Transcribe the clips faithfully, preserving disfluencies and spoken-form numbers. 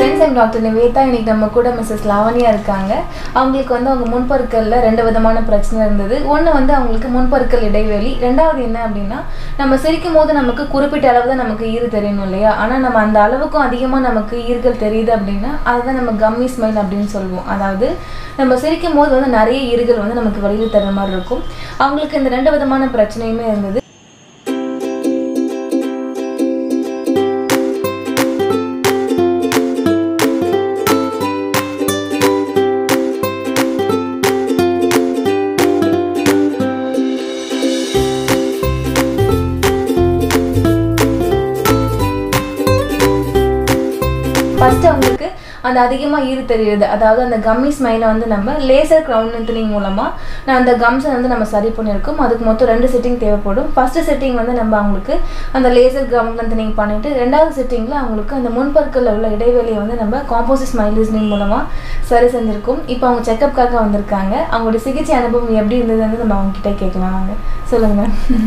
friends, I'm Doctor Nivetha. இன்னைக்கு நம்ம கூட மிஸ்ஸஸ் லாவண்யா இருக்காங்க. அவங்களுக்கு வந்து அவங்க முன்பற்கல்ல ரெண்டு விதமான பிரச்சனை இருந்தது. ஒன்னு வந்து அவங்களுக்கு முன்பற்கல் இடைவெளி, இரண்டாவது என்ன அப்படினா நம்ம சிரிக்கும்போது நமக்கு குறிப்பிட்ட அளவு தான் நமக்கு ஈறு தெரியணும் இல்லையா? ஆனா நம்ம அந்த அளவுக்கும் அதிகமா நமக்கு ஈறுகள் தெரியுது அப்படினா அதுதான் நம்ம கம்மி ஸ்மைல் அப்படினு சொல்லுவோம். அதாவது நம்ம சிரிக்கும்போது வந்து நிறைய ஈறுகள் வந்து நமக்கு வெளியில தர மாதிரி இருக்கும். அவங்களுக்கு இந்த ரெண்டு விதமான பிரச்சனையுமே இருந்தது. ஃபர்ஸ்ட் அவங்களுக்கு அந்த அதிகமா ஈறு தெரியுது, அதாவது அந்த கம்மி ஸ்மைலை வந்து நம்ம லேசர் கிரவுன் லென்த்னிங் மூலமா நான் அந்த கம்ஸை வந்து நம்ம சரி பண்ணியிருக்கோம். அதுக்கு மொத்தம் ரெண்டு செட்டிங் தேவைப்படும். ஃபர்ஸ்ட் செட்டிங் வந்து நம்ம அவங்களுக்கு அந்த லேசர் கிரவுன் லென்த்னிங் பண்ணிட்டு ரெண்டாவது செட்டிங்ல அவங்களுக்கு அந்த முன்பற்கல்ல உள்ள இடைவெளியை வந்து நம்ம காம்போசிட் ஸ்மைலிஸ்னிங் மூலமா சரி செஞ்சிருக்கோம். இப்போ அவங்க செக்கப்காக வந்திருக்காங்க. அவங்களுடைய சிகிச்சை அனுபவம் எப்படி இருந்ததுன்னு நம்ம அவங்க கிட்ட கேட்கலாம். வாங்க சொல்லுங்க.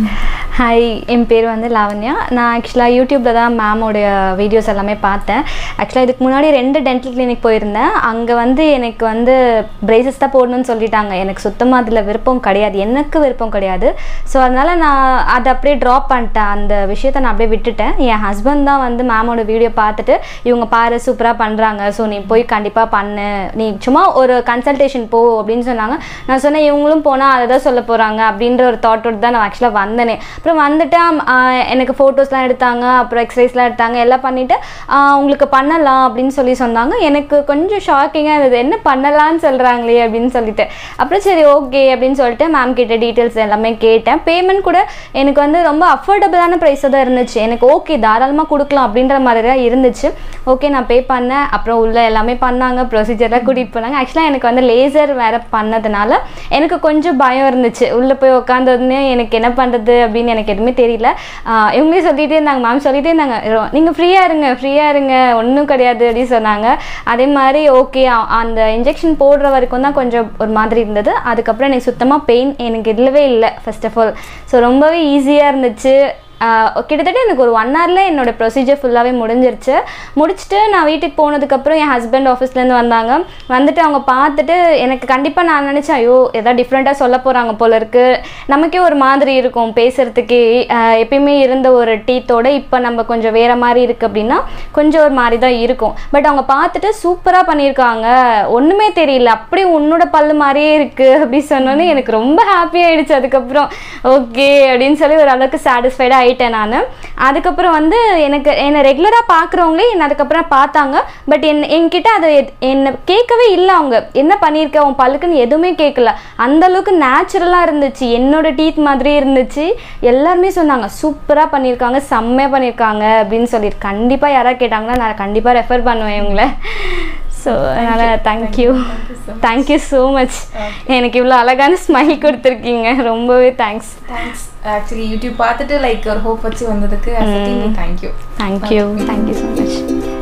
ஹாய், என் பேர் வந்து லாவண்யா. நான் ஆக்சுவலாக யூடியூப்பில் தான் மேமோடைய வீடியோஸ் எல்லாமே பார்த்தேன். ஆக்சுவலாக இதுக்கு முன்னாடி ரெண்டு டென்டல் கிளினிக் போயிருந்தேன். அங்கே வந்து எனக்கு வந்து பிரேசஸ் தான் போடணும்னு சொல்லிட்டாங்க. எனக்கு சுத்தமாக அதில் விருப்பம் கிடையாது, எனக்கு விருப்பம் கிடையாது. ஸோ அதனால் நான் அதை அப்படியே ட்ராப் பண்ணிட்டேன். அந்த விஷயத்தை நான் அப்படியே விட்டுட்டேன். என் ஹஸ்பண்ட் தான் வந்து மேமோட வீடியோ பார்த்துட்டு இவங்க பாரு சூப்பராக பண்ணுறாங்க, ஸோ நீ போய் கண்டிப்பாக பண்ணு, நீ சும்மா ஒரு கன்சல்டேஷன் போ அப்படின்னு சொன்னாங்க. நான் சொன்னேன் இவங்களும் போனால் அதை தான் சொல்ல போகிறாங்க அப்படின்ற ஒரு தாட்டோடு தான் நான் ஆக்சுவலாக வந்தேனே. அப்புறம் வந்துட்டு எனக்கு ஃபோட்டோஸ்லாம் எடுத்தாங்க, அப்புறம் எக்ஸ்ரேஸ்லாம் எடுத்தாங்க, எல்லாம் பண்ணிவிட்டு உங்களுக்கு பண்ணலாம் அப்படின்னு சொல்லி சொன்னாங்க. எனக்கு கொஞ்சம் ஷாக்கிங்காக இருந்தது, என்ன பண்ணலான்னு சொல்கிறாங்களே அப்படின்னு சொல்லிட்டு. அப்புறம் சரி ஓகே அப்படின்னு சொல்லிட்டு மேம் கிட்ட டீட்டெயில்ஸ் எல்லாமே கேட்டேன். பேமெண்ட் கூட எனக்கு வந்து ரொம்ப அஃபோர்டபுளான ப்ரைஸாக தான் இருந்துச்சு. எனக்கு ஓகே தாராளமாக கொடுக்கலாம் அப்படின்ற மாதிரி தான் இருந்துச்சு. ஓகே நான் பே பண்ணேன். அப்புறம் உள்ள எல்லாமே பண்ணாங்க, ப்ரொசீஜர்லாம் கூட்டிகிட்டு போனாங்க. ஆக்சுவலாக எனக்கு வந்து லேசர் வேறு பண்ணதுனால எனக்கு கொஞ்சம் பயம் இருந்துச்சு. உள்ளே போய் உட்காந்ததுன்னே எனக்கு என்ன பண்ணுறது அப்படின்னு எனக்கு எதுவுமே தெரியல. இவங்களே சொல்லிகிட்டே இருந்தாங்க, மேம் சொல்லிகிட்டே இருந்தாங்க நீங்கள் ஃப்ரீயாக இருங்க ஃப்ரீயாக இருங்க ஒன்றும் கிடையாது அப்படின்னு சொன்னாங்க. அதே மாதிரி ஓகே அந்த இன்ஜெக்ஷன் போடுற வரைக்கும் தான் கொஞ்சம் ஒரு மாதிரி இருந்தது. அதுக்கப்புறம் எனக்கு சுத்தமாக பெயின் எனக்கு இல்லவே இல்லை ஃபர்ஸ்ட் ஆஃப் ஆல். ஸோ ரொம்பவே ஈஸியாக இருந்துச்சு. கிட்டத்தட்ட எனக்கு ஒரு ஒன் ஹவரில் என்னோடய ப்ரொசீஜர் ஃபுல்லாகவே முடிஞ்சிருச்சு. முடிச்சுட்டு நான் வீட்டுக்கு போனதுக்கப்புறம் என் ஹஸ்பண்ட் ஆஃபீஸ்லேருந்து வந்தாங்க. வந்துட்டு அவங்க பார்த்துட்டு எனக்கு கண்டிப்பாக நான் நினச்சேன் ஐயோ எதாவது டிஃப்ரெண்ட்டாக சொல்ல போகிறாங்க போல இருக்குது, நமக்கே ஒரு மாதிரி இருக்கும் பேசுகிறதுக்கு. எப்பயுமே இருந்த ஒரு டீத்தோட இப்போ நம்ம கொஞ்சம் வேறு மாதிரி இருக்குது அப்படின்னா கொஞ்சம் ஒரு மாதிரி தான் இருக்கும். பட் அவங்க பார்த்துட்டு சூப்பராக பண்ணியிருக்காங்க, ஒன்றுமே தெரியல, அப்படியே உன்னோட பல்லு மாதிரியே இருக்குது அப்படி சொன்னோன்னே எனக்கு ரொம்ப ஹாப்பியாகிடுச்சு. அதுக்கப்புறம் ஓகே அப்படின்னு சொல்லி ஒரு அளவுக்கு சாட்டிஸ்ஃபைடாக ஆகிட்டேன் நான். அதுக்கப்புறம் வந்து எனக்கு என்னை ரெகுலராக பார்க்குறவங்களே என்னை அதுக்கப்புறம் பார்த்தாங்க. பட் என் என்கிட்ட அதை என்னை கேட்கவே இல்லை. அவங்க என்ன பண்ணியிருக்க உன் பல்லுக்குன்னு எதுவுமே கேட்கல. அந்தளவுக்கு நேச்சுரலாக இருந்துச்சு, என்னோட டீத் மாதிரியே இருந்துச்சு. எல்லாருமே சொன்னாங்க சூப்பராக பண்ணியிருக்காங்க, செம்மையாக பண்ணியிருக்காங்க அப்படின்னு சொல்லிட்டு. கண்டிப்பாக யாராவது கேட்டாங்கன்னா நான் கண்டிப்பாக ரெஃபர் பண்ணுவேன் இவங்களை. ஸோ அதனால் தேங்க்யூ தேங்க்யூ ஸோ மச். எனக்கு இவ்வளோ அழகான ஸ்மைல் கொடுத்துருக்கீங்க, ரொம்பவே தேங்க்ஸ். தேங்க்ஸ். ஆக்சுவலி யூடியூப் பார்த்துட்டு லைக் ஒரு ஹோப் வச்சு வந்ததுக்கு thank you thank you thank you so much.